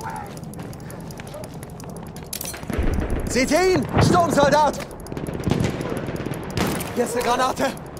Seht ihr ihn? Sturmsoldat! Hier ist eine Granate!